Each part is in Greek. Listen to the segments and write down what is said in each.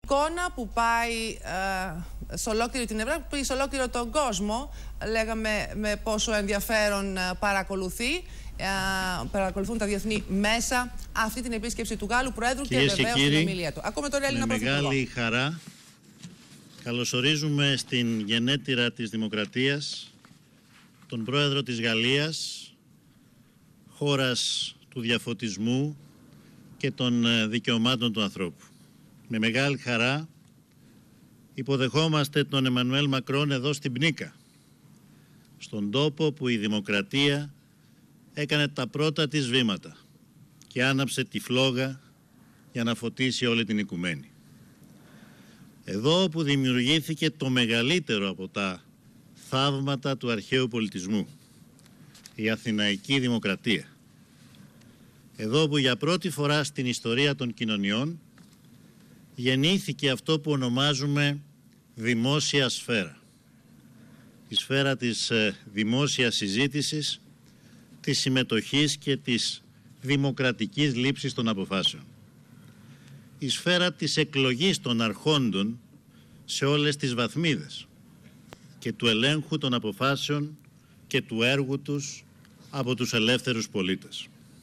εικόνα που πάει σε ολόκληρη την Ευρώπη, που πάει σε ολόκληρο τον κόσμο. Λέγαμε με πόσο ενδιαφέρον παρακολουθούν τα διεθνή μέσα αυτή την επίσκεψη του Γάλλου Προέδρου και βεβαίως την ομιλία του. Ακούμε τον Έλληνα Πρωθυπουργό. Με μεγάλη χαρά καλωσορίζουμε στην γενέτειρα της Δημοκρατίας τον Πρόεδρο της Γαλλίας, χώρας του διαφωτισμού και των δικαιωμάτων του ανθρώπου. Με μεγάλη χαρά υποδεχόμαστε τον Εμμανουέλ Μακρόν εδώ στην Πνίκα, στον τόπο που η δημοκρατία έκανε τα πρώτα της βήματα και άναψε τη φλόγα για να φωτίσει όλη την οικουμένη. Εδώ όπου δημιουργήθηκε το μεγαλύτερο από τα θαύματα του αρχαίου πολιτισμού, η Αθηναϊκή Δημοκρατία. Εδώ που για πρώτη φορά στην ιστορία των κοινωνιών γεννήθηκε αυτό που ονομάζουμε δημόσια σφαίρα. Η σφαίρα της δημόσιας συζήτησης, της συμμετοχής και της δημοκρατικής λήψης των αποφάσεων. Η σφαίρα της εκλογής των αρχόντων σε όλες τις βαθμίδες και του ελέγχου των αποφάσεων και του έργου τους από τους ελεύθερους πολίτες.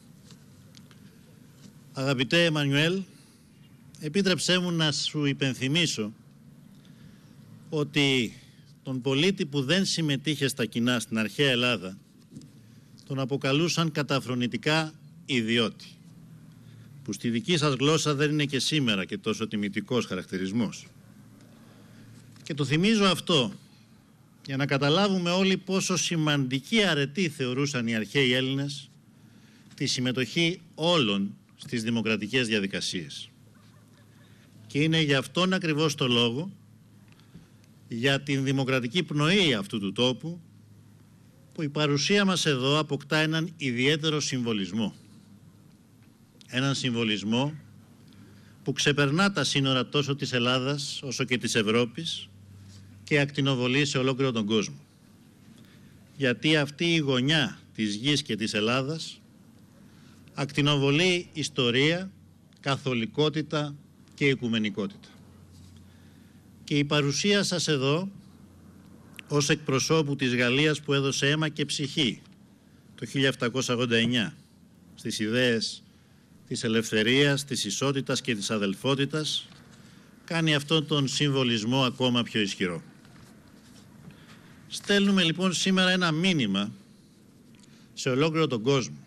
Αγαπητέ Εμμανουέλ, επίτρεψέ μου να σου υπενθυμίσω ότι τον πολίτη που δεν συμμετείχε στα κοινά στην αρχαία Ελλάδα τον αποκαλούσαν καταφρονητικά ιδιώτη, που στη δική σας γλώσσα δεν είναι και σήμερα και τόσο τιμητικός χαρακτηρισμός. Και το θυμίζω αυτό για να καταλάβουμε όλοι πόσο σημαντική αρετή θεωρούσαν οι αρχαίοι Έλληνες τη συμμετοχή όλων στις δημοκρατικές διαδικασίες. Και είναι για αυτόν ακριβώς το λόγο, για την δημοκρατική πνοή αυτού του τόπου, που η παρουσία μας εδώ αποκτά έναν ιδιαίτερο συμβολισμό. Έναν συμβολισμό που ξεπερνά τα σύνορα τόσο της Ελλάδας όσο και της Ευρώπης και ακτινοβολεί σε ολόκληρο τον κόσμο. Γιατί αυτή η γωνιά της γης και της Ελλάδας ακτινοβολεί ιστορία, καθολικότητα και οικουμενικότητα. Και η παρουσία σας εδώ ως εκπροσώπου της Γαλλίας που έδωσε αίμα και ψυχή το 1789 στις ιδέες της ελευθερίας, της ισότητας και της αδελφότητας, κάνει αυτόν τον συμβολισμό ακόμα πιο ισχυρό. Στέλνουμε λοιπόν σήμερα ένα μήνυμα σε ολόκληρο τον κόσμο.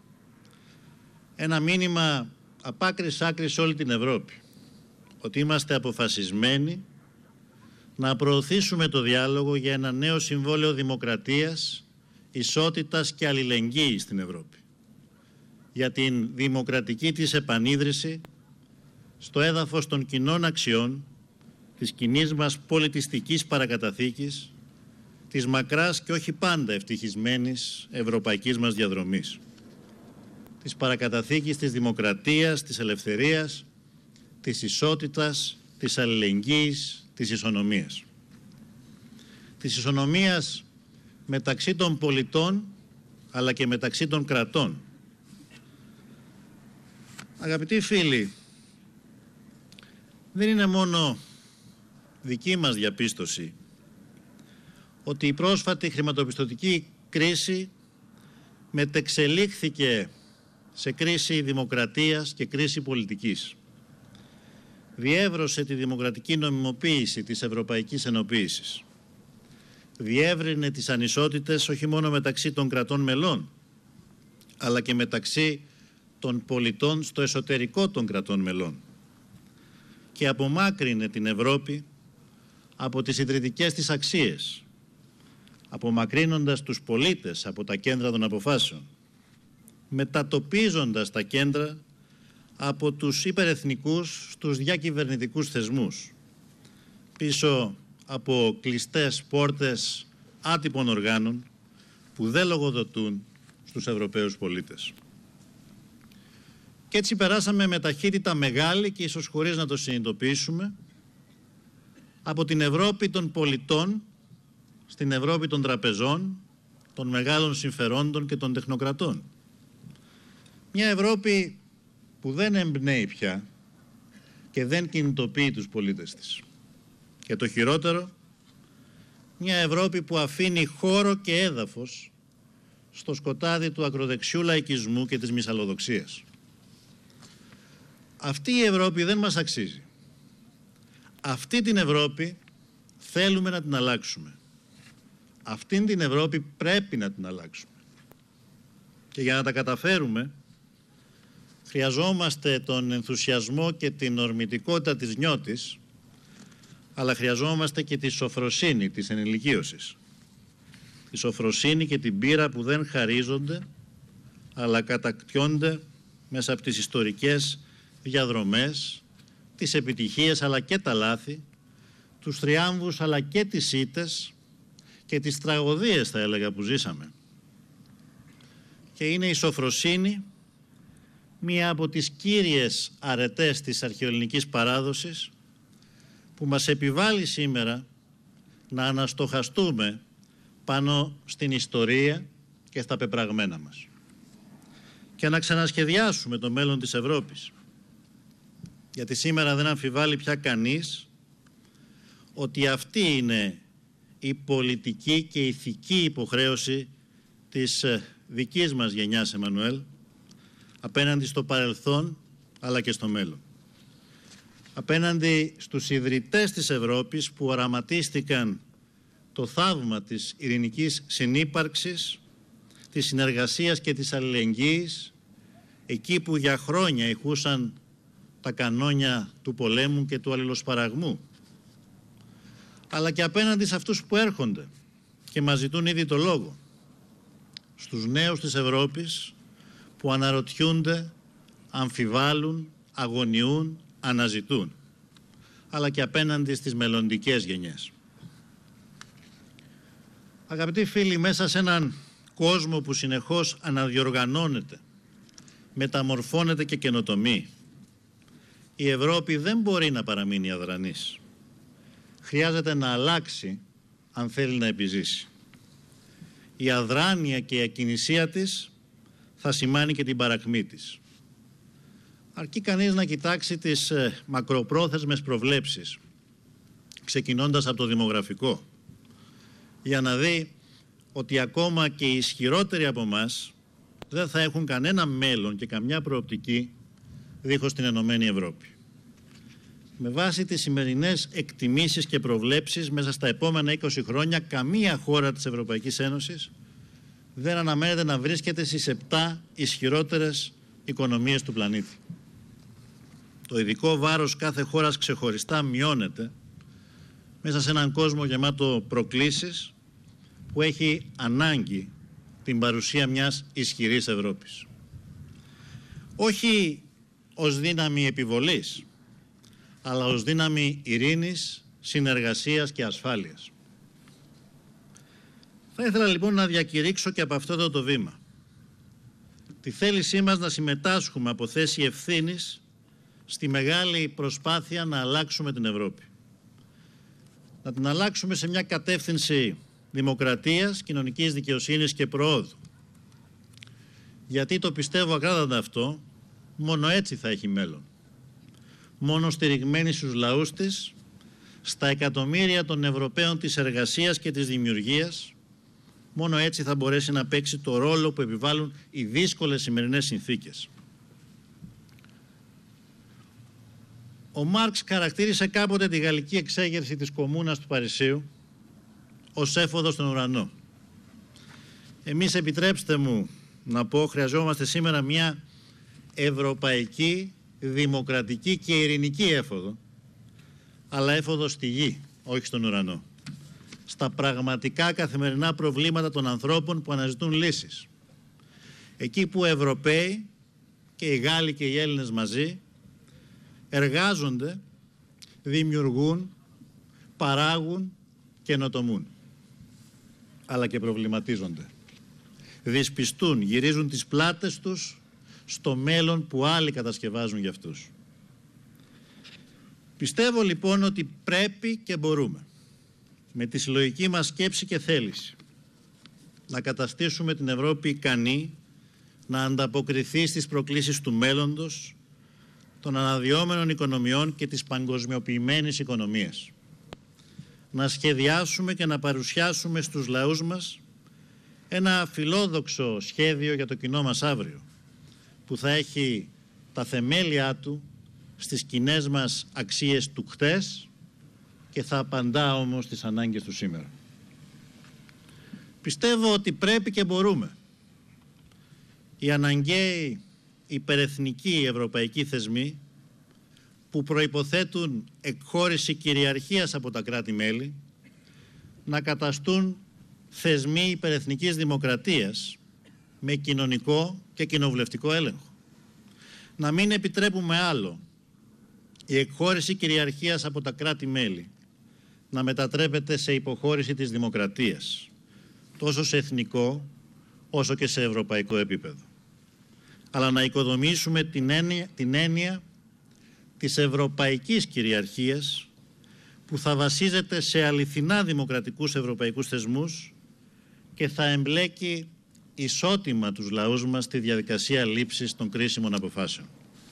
Ένα μήνυμα απ' άκρης άκρης σε όλη την Ευρώπη. Ότι είμαστε αποφασισμένοι να προωθήσουμε το διάλογο για ένα νέο συμβόλαιο δημοκρατίας, ισότητας και αλληλεγγύης στην Ευρώπη. Για την δημοκρατική της επανίδρυση στο έδαφος των κοινών αξιών, της κοινής μας πολιτιστικής παρακαταθήκης, της μακράς και όχι πάντα ευτυχισμένης ευρωπαϊκής μας διαδρομής. Της παρακαταθήκης της δημοκρατίας, της ελευθερίας, της ισότητας, της αλληλεγγύης, της ισονομίας. Της ισονομίας μεταξύ των πολιτών αλλά και μεταξύ των κρατών. Αγαπητοί φίλοι, δεν είναι μόνο δική μας διαπίστωση ότι η πρόσφατη χρηματοπιστωτική κρίση μετεξελίχθηκε σε κρίση δημοκρατίας και κρίση πολιτικής. Διεύρωσε τη δημοκρατική νομιμοποίηση της ευρωπαϊκής ενοποίησης. Διεύρυνε τις ανισότητες όχι μόνο μεταξύ των κρατών μελών, αλλά και μεταξύ των πολιτών στο εσωτερικό των κρατών μελών. Και απομάκρυνε την Ευρώπη από τις ιδρυτικές της αξίες, απομακρύνοντας τους πολίτες από τα κέντρα των αποφάσεων, μετατοπίζοντας τα κέντρα από τους υπερεθνικούς στους διακυβερνητικούς θεσμούς, πίσω από κλειστές πόρτες άτυπων οργάνων που δεν λογοδοτούν στους Ευρωπαίους πολίτες. Και έτσι περάσαμε με ταχύτητα μεγάλη και ίσως χωρίς να το συνειδητοποιήσουμε από την Ευρώπη των πολιτών στην Ευρώπη των τραπεζών, των μεγάλων συμφερόντων και των τεχνοκρατών. Μια Ευρώπη που δεν εμπνέει πια και δεν κινητοποιεί τους πολίτες της. Και το χειρότερο, μια Ευρώπη που αφήνει χώρο και έδαφος στο σκοτάδι του ακροδεξιού λαϊκισμού και της μυσαλλοδοξίας. Αυτή η Ευρώπη δεν μας αξίζει. Αυτή την Ευρώπη θέλουμε να την αλλάξουμε. Αυτήν την Ευρώπη πρέπει να την αλλάξουμε. Και για να τα καταφέρουμε, χρειαζόμαστε τον ενθουσιασμό και την ορμητικότητα της νιώτης, αλλά χρειαζόμαστε και τη σοφροσύνη της ενηλικίωσης. Τη σοφροσύνη και την πείρα που δεν χαρίζονται, αλλά κατακτιόνται μέσα από τις ιστορικές διαδρομές, τις επιτυχίες αλλά και τα λάθη, τους θριάμβους αλλά και τις ήττες και τις τραγωδίες, θα έλεγα, που ζήσαμε. Και είναι η σοφροσύνη μία από τις κύριες αρετές της αρχαιοελληνικής παράδοσης που μας επιβάλλει σήμερα να αναστοχαστούμε πάνω στην ιστορία και στα πεπραγμένα μας και να ξανασχεδιάσουμε το μέλλον της Ευρώπης. Γιατί σήμερα δεν αμφιβάλλει πια κανείς ότι αυτή είναι η πολιτική και ηθική υποχρέωση της δικής μας γενιάς, Εμμανουέλ, απέναντι στο παρελθόν αλλά και στο μέλλον. Απέναντι στους ιδρυτές της Ευρώπης που οραματίστηκαν το θαύμα της ειρηνικής συνύπαρξης, της συνεργασίας και της αλληλεγγύης, εκεί που για χρόνια ηχούσαν τα κανόνια του πολέμου και του αλληλοσπαραγμού, αλλά και απέναντι σε αυτούς που έρχονται και μας ζητούν ήδη το λόγο, στους νέους της Ευρώπης που αναρωτιούνται, αμφιβάλλουν, αγωνιούν, αναζητούν, αλλά και απέναντι στις μελλοντικές γενιές. Αγαπητοί φίλοι, μέσα σε έναν κόσμο που συνεχώς αναδιοργανώνεται, μεταμορφώνεται και καινοτομεί, η Ευρώπη δεν μπορεί να παραμείνει αδρανής. Χρειάζεται να αλλάξει αν θέλει να επιζήσει. Η αδράνεια και η ακινησία της θα σημάνει και την παρακμή της. Αρκεί κανείς να κοιτάξει τις μακροπρόθεσμες προβλέψεις, ξεκινώντας από το δημογραφικό, για να δει ότι ακόμα και οι ισχυρότεροι από εμάς δεν θα έχουν κανένα μέλλον και καμιά προοπτική δίχως την Ενωμένη Ευρώπη. Με βάση τις σημερινές εκτιμήσεις και προβλέψεις, μέσα στα επόμενα 20 χρόνια καμία χώρα της Ευρωπαϊκής Ένωσης δεν αναμένεται να βρίσκεται στις 7 ισχυρότερες οικονομίες του πλανήτη. Το ειδικό βάρος κάθε χώρας ξεχωριστά μειώνεται μέσα σε έναν κόσμο γεμάτο προκλήσεις που έχει ανάγκη την παρουσία μιας ισχυρής Ευρώπης. Όχι ως δύναμη επιβολής, αλλά ως δύναμη ειρήνης, συνεργασίας και ασφάλειας. Θα ήθελα λοιπόν να διακηρύξω και από αυτό το βήμα τη θέλησή μας να συμμετάσχουμε από θέση ευθύνης στη μεγάλη προσπάθεια να αλλάξουμε την Ευρώπη. Να την αλλάξουμε σε μια κατεύθυνση δημοκρατίας, κοινωνικής δικαιοσύνης και προόδου. Γιατί το πιστεύω ακράδαντα αυτό, μόνο έτσι θα έχει μέλλον. Μόνο στηριγμένη στους λαούς της, στα εκατομμύρια των Ευρωπαίων της εργασίας και της δημιουργίας, μόνο έτσι θα μπορέσει να παίξει το ρόλο που επιβάλλουν οι δύσκολες σημερινές συνθήκες. Ο Μάρξ χαρακτήρισε κάποτε τη γαλλική εξέγερση της Κομμούνας του Παρισίου ως έφοδο στον ουρανό. Εμείς, επιτρέψτε μου να πω, χρειαζόμαστε σήμερα μια ευρωπαϊκή, δημοκρατική και ειρηνική έφοδο, αλλά έφοδο στη γη, όχι στον ουρανό. Στα πραγματικά καθημερινά προβλήματα των ανθρώπων που αναζητούν λύσεις. Εκεί που οι Ευρωπαίοι και οι Γάλλοι και οι Έλληνες μαζί εργάζονται, δημιουργούν, παράγουν, καινοτομούν, αλλά και προβληματίζονται. Δυσπιστούν, γυρίζουν τις πλάτες τους στο μέλλον που άλλοι κατασκευάζουν για αυτούς. Πιστεύω λοιπόν ότι πρέπει και μπορούμε με τη συλλογική μας σκέψη και θέληση να καταστήσουμε την Ευρώπη ικανή να ανταποκριθεί στις προκλήσεις του μέλλοντος, των αναδυόμενων οικονομιών και της παγκοσμιοποιημένης οικονομίας. Να σχεδιάσουμε και να παρουσιάσουμε στους λαούς μας ένα φιλόδοξο σχέδιο για το κοινό μας αύριο, που θα έχει τα θεμέλια του στις κοινές μας αξίες του χτες και θα απαντά όμως στις ανάγκες του σήμερα. Πιστεύω ότι πρέπει και μπορούμε οι αναγκαίοι υπερεθνικοί ευρωπαϊκοί θεσμοί που προϋποθέτουν εκχώρηση κυριαρχίας από τα κράτη-μέλη να καταστούν θεσμοί υπερεθνικής δημοκρατίας με κοινωνικό και κοινοβουλευτικό έλεγχο. Να μην επιτρέπουμε άλλο η εκχώρηση κυριαρχίας από τα κράτη-μέλη να μετατρέπεται σε υποχώρηση της δημοκρατίας, τόσο σε εθνικό όσο και σε ευρωπαϊκό επίπεδο. Αλλά να οικοδομήσουμε την έννοια της ευρωπαϊκής κυριαρχίας που θα βασίζεται σε αληθινά δημοκρατικούς ευρωπαϊκούς θεσμούς και θα εμπλέκει ισότιμα τους λαούς μας στη διαδικασία λήψης των κρίσιμων αποφάσεων.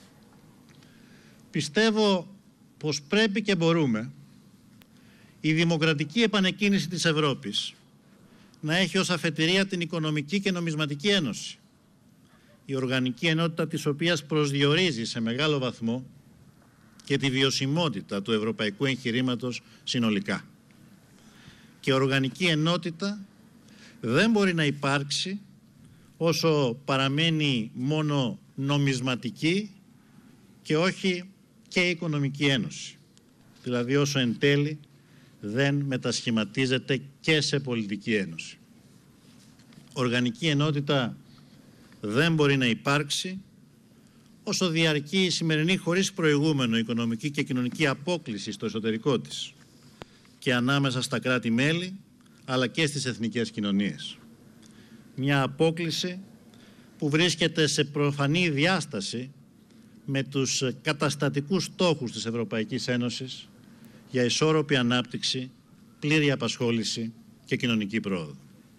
Πιστεύω πως πρέπει και μπορούμε η δημοκρατική επανεκκίνηση της Ευρώπης να έχει ως αφετηρία την Οικονομική και Νομισματική Ένωση, η οργανική ενότητα της οποίας προσδιορίζει σε μεγάλο βαθμό και τη βιωσιμότητα του ευρωπαϊκού εγχειρήματος συνολικά. Και οργανική ενότητα δεν μπορεί να υπάρξει όσο παραμένει μόνο νομισματική και όχι και οικονομική ένωση. Δηλαδή όσο εν τέλει δεν μετασχηματίζεται και σε πολιτική ένωση. Οργανική ενότητα δεν μπορεί να υπάρξει όσο διαρκεί η σημερινή χωρίς προηγούμενο οικονομική και κοινωνική απόκλιση στο εσωτερικό της και ανάμεσα στα κράτη-μέλη αλλά και στις εθνικές κοινωνίες. Μια απόκλιση που βρίσκεται σε προφανή διάσταση με τους καταστατικούς στόχους της Ευρωπαϊκής Ένωσης για ισόρροπη ανάπτυξη, πλήρη απασχόληση και κοινωνική πρόοδο.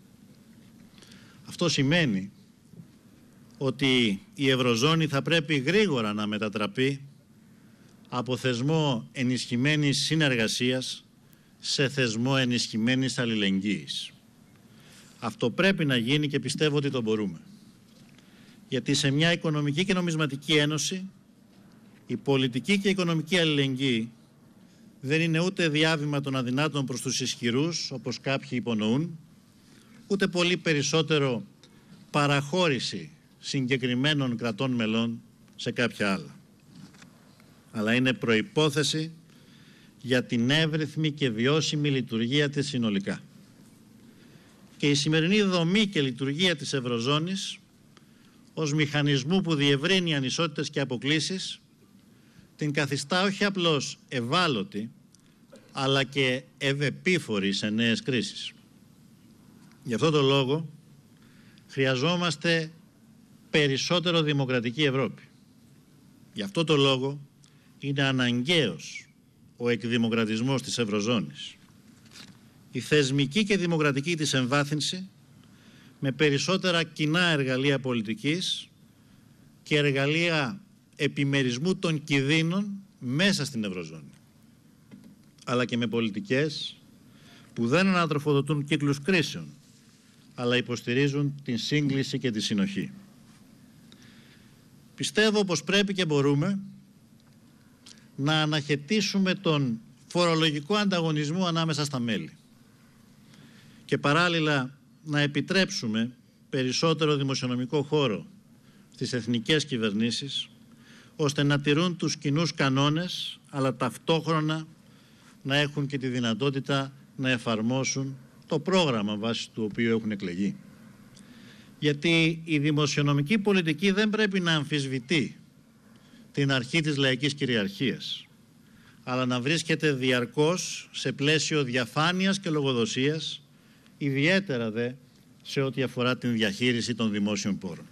Αυτό σημαίνει ότι η Ευρωζώνη θα πρέπει γρήγορα να μετατραπεί από θεσμό ενισχυμένης συνεργασίας σε θεσμό ενισχυμένης αλληλεγγύης. Αυτό πρέπει να γίνει και πιστεύω ότι το μπορούμε. Γιατί σε μια οικονομική και νομισματική ένωση η πολιτική και η οικονομική αλληλεγγύη δεν είναι ούτε διάβημα των αδυνάτων προς τους ισχυρούς, όπως κάποιοι υπονοούν, ούτε πολύ περισσότερο παραχώρηση συγκεκριμένων κρατών μελών σε κάποια άλλα. Αλλά είναι προϋπόθεση για την εύρυθμη και βιώσιμη λειτουργία της συνολικά. Και η σημερινή δομή και λειτουργία της Ευρωζώνης ως μηχανισμού που διευρύνει ανισότητες και αποκλίσεις την καθιστά όχι απλώς ευάλωτη αλλά και ευεπίφορη σε νέες κρίσεις. Γι' αυτό το λόγο χρειαζόμαστε περισσότερο δημοκρατική Ευρώπη. Γι' αυτό το λόγο είναι αναγκαίος ο εκδημοκρατισμός της Ευρωζώνης. Η θεσμική και δημοκρατική της εμβάθυνση με περισσότερα κοινά εργαλεία πολιτικής και εργαλεία επιμερισμού των κινδύνων μέσα στην Ευρωζώνη. Αλλά και με πολιτικές που δεν ανατροφοδοτούν κύκλους κρίσεων, αλλά υποστηρίζουν την σύγκληση και τη συνοχή. Πιστεύω πως πρέπει και μπορούμε να αναχαιτήσουμε τον φορολογικό ανταγωνισμό ανάμεσα στα μέλη και παράλληλα να επιτρέψουμε περισσότερο δημοσιονομικό χώρο στις εθνικές κυβερνήσεις ώστε να τηρούν τους κοινούς κανόνες αλλά ταυτόχρονα να έχουν και τη δυνατότητα να εφαρμόσουν το πρόγραμμα βάσει του οποίου έχουν εκλεγεί. Γιατί η δημοσιονομική πολιτική δεν πρέπει να αμφισβητεί την αρχή της λαϊκής κυριαρχίας, αλλά να βρίσκεται διαρκώς σε πλαίσιο διαφάνειας και λογοδοσίας, ιδιαίτερα δε σε ό,τι αφορά την διαχείριση των δημόσιων πόρων.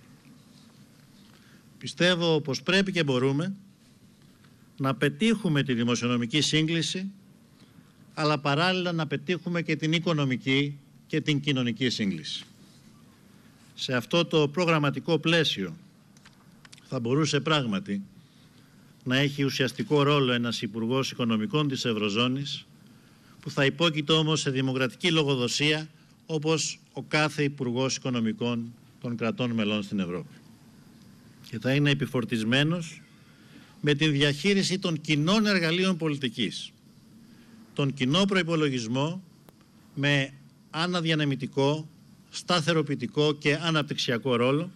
Πιστεύω πως πρέπει και μπορούμε να πετύχουμε τη δημοσιονομική σύγκληση, αλλά παράλληλα να πετύχουμε και την οικονομική και την κοινωνική σύγκληση. Σε αυτό το προγραμματικό πλαίσιο θα μπορούσε πράγματι να έχει ουσιαστικό ρόλο ένας Υπουργός Οικονομικών της Ευρωζώνης, που θα υπόκειται όμως σε δημοκρατική λογοδοσία όπως ο κάθε Υπουργός Οικονομικών των κρατών μελών στην Ευρώπη. Και θα είναι επιφορτισμένος με την διαχείριση των κοινών εργαλείων πολιτικής, τον κοινό προϋπολογισμό με αναδιανεμητικό, σταθεροποιητικό και αναπτυξιακό ρόλο,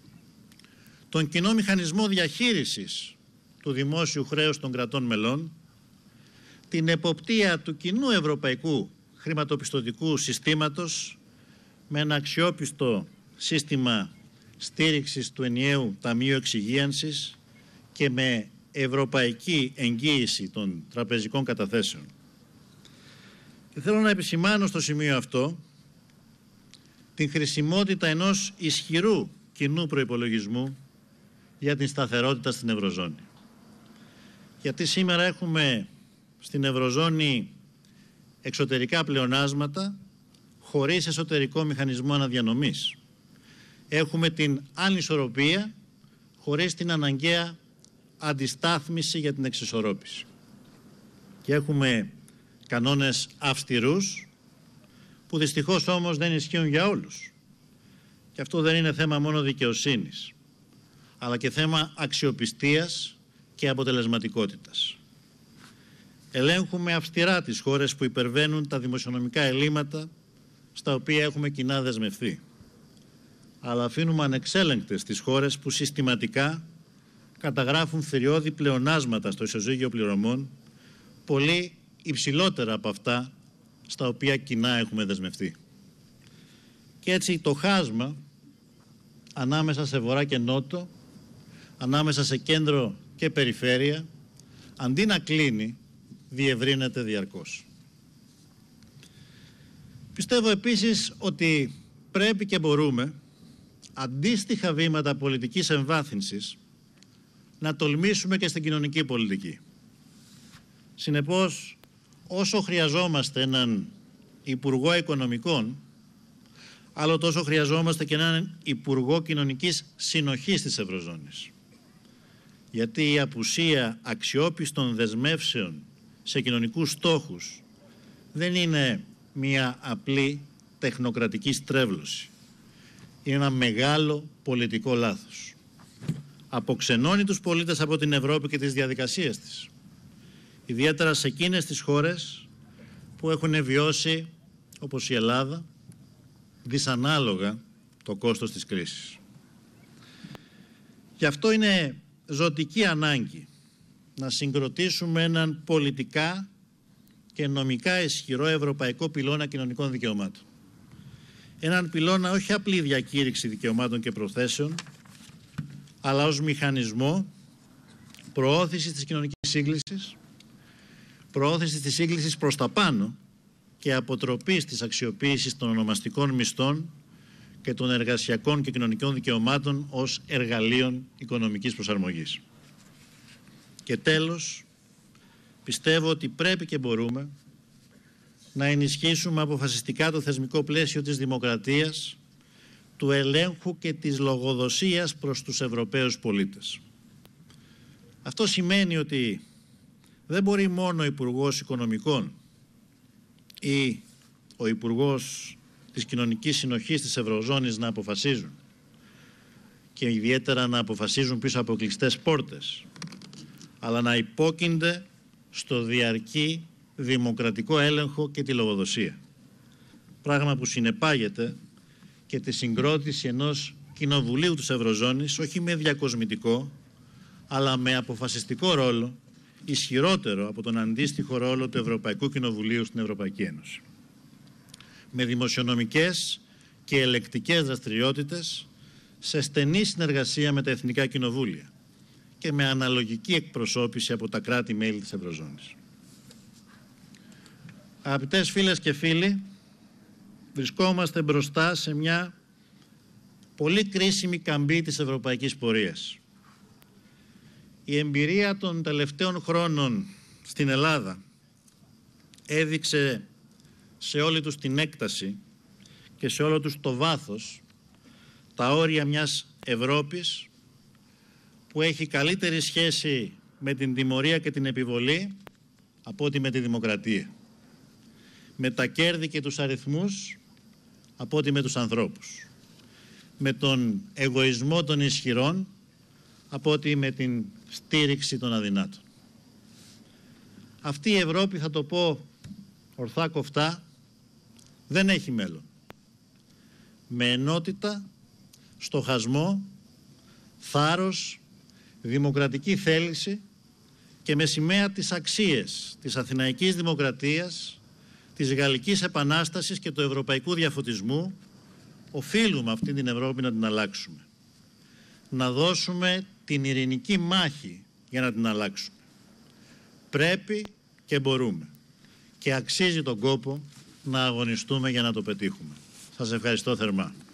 τον κοινό μηχανισμό διαχείρισης του δημόσιου χρέους των κρατών μελών, την εποπτεία του κοινού ευρωπαϊκού χρηματοπιστωτικού συστήματος με ένα αξιόπιστο σύστημα στήριξης του ενιαίου Ταμείου Εξυγίανσης και με ευρωπαϊκή εγγύηση των τραπεζικών καταθέσεων. Και θέλω να επισημάνω στο σημείο αυτό την χρησιμότητα ενός ισχυρού κοινού προϋπολογισμού για την σταθερότητα στην Ευρωζώνη. Γιατί σήμερα έχουμε στην Ευρωζώνη εξωτερικά πλεονάσματα χωρίς εσωτερικό μηχανισμό αναδιανομής. Έχουμε την ανισορροπία χωρίς την αναγκαία αντιστάθμιση για την εξισορρόπηση. Και έχουμε κανόνες αυστηρούς που δυστυχώς όμως δεν ισχύουν για όλους. Και αυτό δεν είναι θέμα μόνο δικαιοσύνης, αλλά και θέμα αξιοπιστίας και αποτελεσματικότητας. Ελέγχουμε αυστηρά τις χώρες που υπερβαίνουν τα δημοσιονομικά ελλείμματα στα οποία έχουμε κοινά δεσμευθεί. Αλλά αφήνουμε ανεξέλεγκτες τις χώρες που συστηματικά καταγράφουν θηριώδη πλεονάσματα στο ισοζύγιο πληρωμών, πολύ υψηλότερα από αυτά στα οποία κοινά έχουμε δεσμευτεί. Και έτσι το χάσμα ανάμεσα σε βορρά και νότο, ανάμεσα σε κέντρο και περιφέρεια, αντί να κλείνει, διευρύνεται διαρκώς. Πιστεύω επίσης ότι πρέπει και μπορούμε αντίστοιχα βήματα πολιτικής εμβάθυνσης να τολμήσουμε και στην κοινωνική πολιτική. Συνεπώς, όσο χρειαζόμαστε έναν Υπουργό Οικονομικών, άλλο τόσο χρειαζόμαστε και έναν Υπουργό Κοινωνικής Συνοχής της Ευρωζώνης. Γιατί η απουσία αξιόπιστων δεσμεύσεων σε κοινωνικούς στόχους δεν είναι μια απλή τεχνοκρατική στρέβλωση. Είναι ένα μεγάλο πολιτικό λάθος. Αποξενώνει τους πολίτες από την Ευρώπη και τις διαδικασίες της. Ιδιαίτερα σε εκείνες τις χώρες που έχουν βιώσει, όπως η Ελλάδα, δυσανάλογα το κόστος της κρίσης. Γι' αυτό είναι ζωτική ανάγκη να συγκροτήσουμε έναν πολιτικά και νομικά ισχυρό ευρωπαϊκό πυλώνα κοινωνικών δικαιωμάτων. Έναν πυλώνα όχι απλή διακήρυξη δικαιωμάτων και προθέσεων, αλλά ως μηχανισμό προώθησης της κοινωνικής σύγκλησης, προώθησης της σύγκλησης προς τα πάνω και αποτροπής της αξιοποίησης των ονομαστικών μισθών και των εργασιακών και κοινωνικών δικαιωμάτων ως εργαλείων οικονομικής προσαρμογής. Και τέλος, πιστεύω ότι πρέπει και μπορούμε να ενισχύσουμε αποφασιστικά το θεσμικό πλαίσιο της δημοκρατίας, του ελέγχου και της λογοδοσίας προς τους Ευρωπαίους πολίτες. Αυτό σημαίνει ότι δεν μπορεί μόνο ο Υπουργός Οικονομικών ή ο Υπουργός της Κοινωνικής Συνοχής της Ευρωζώνης να αποφασίζουν, και ιδιαίτερα να αποφασίζουν πίσω από κλειστές πόρτες, αλλά να υπόκεινται στο διαρκή δημοκρατικό έλεγχο και τη λογοδοσία. Πράγμα που συνεπάγεται και τη συγκρότηση ενός Κοινοβουλίου της Ευρωζώνης, όχι με διακοσμητικό, αλλά με αποφασιστικό ρόλο, ισχυρότερο από τον αντίστοιχο ρόλο του Ευρωπαϊκού Κοινοβουλίου στην Ευρωπαϊκή Ένωση. Με δημοσιονομικές και ελεκτικές δραστηριότητες, σε στενή συνεργασία με τα Εθνικά Κοινοβούλια και με αναλογική εκπροσώπηση από τα κράτη-μέλη της Ευρωζώνης. Αγαπητές φίλες και φίλοι, βρισκόμαστε μπροστά σε μια πολύ κρίσιμη καμπή της ευρωπαϊκής πορείας. Η εμπειρία των τελευταίων χρόνων στην Ελλάδα έδειξε σε όλη τους την έκταση και σε όλο τους το βάθος τα όρια μιας Ευρώπης που έχει καλύτερη σχέση με την τιμωρία και την επιβολή από ότι με τη δημοκρατία. Με τα κέρδη και τους αριθμούς από ότι με τους ανθρώπους. Με τον εγωισμό των ισχυρών από ότι με την στήριξη των αδυνάτων. Αυτή η Ευρώπη, θα το πω ορθά κοφτά, δεν έχει μέλλον. Με ενότητα, στοχασμό, θάρρος, δημοκρατική θέληση και με σημαία τις αξίες της Αθηναϊκής Δημοκρατίας, της Γαλλικής Επανάστασης και του Ευρωπαϊκού Διαφωτισμού, οφείλουμε αυτή την Ευρώπη να την αλλάξουμε. Να δώσουμε την ειρηνική μάχη για να την αλλάξουμε. Πρέπει και μπορούμε. Και αξίζει τον κόπο να αγωνιστούμε για να το πετύχουμε. Σας ευχαριστώ θερμά.